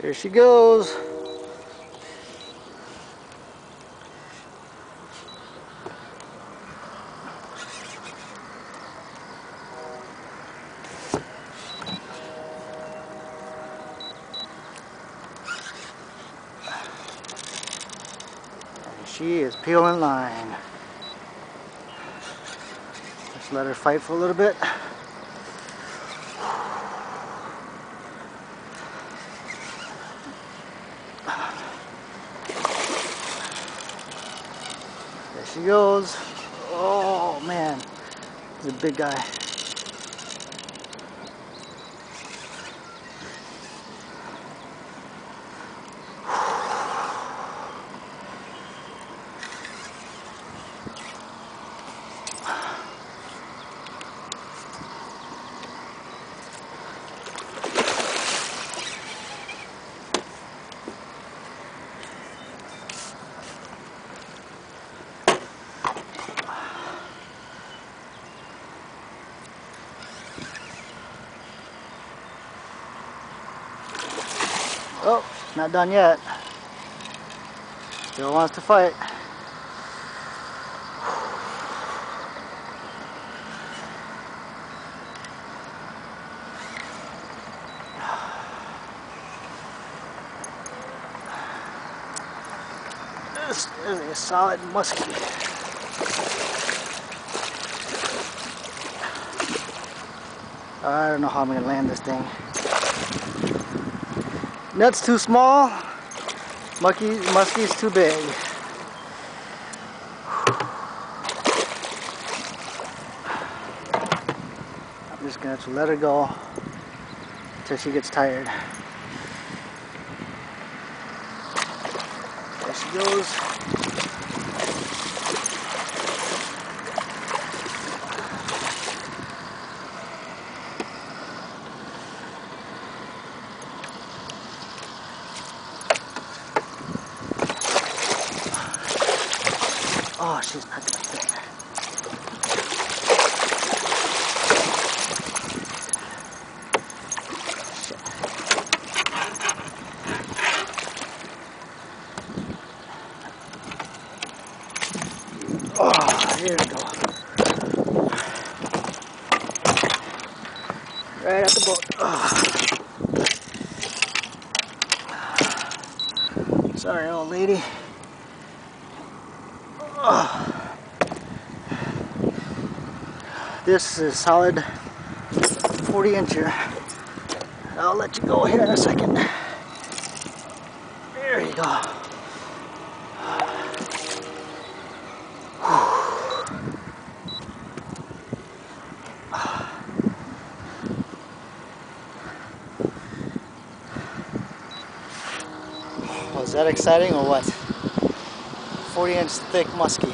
Here she goes. And she is peeling line. Let's let her fight for a little bit. There she goes. Oh man, the big guy. Oh, not done yet. Still wants to fight. This is a solid muskie. I don't know how I'm going to land this thing. Net's too small, muskie's too big. I'm just gonna have to let her go until she gets tired. There she goes. Oh, she's not gonna fit. Shit. Oh, here we go. Right at the boat. Oh. Sorry, old lady. This is solid 40-incher. I'll let you go here in a second. There you go. Was that exciting or what? 40-inch thick muskie.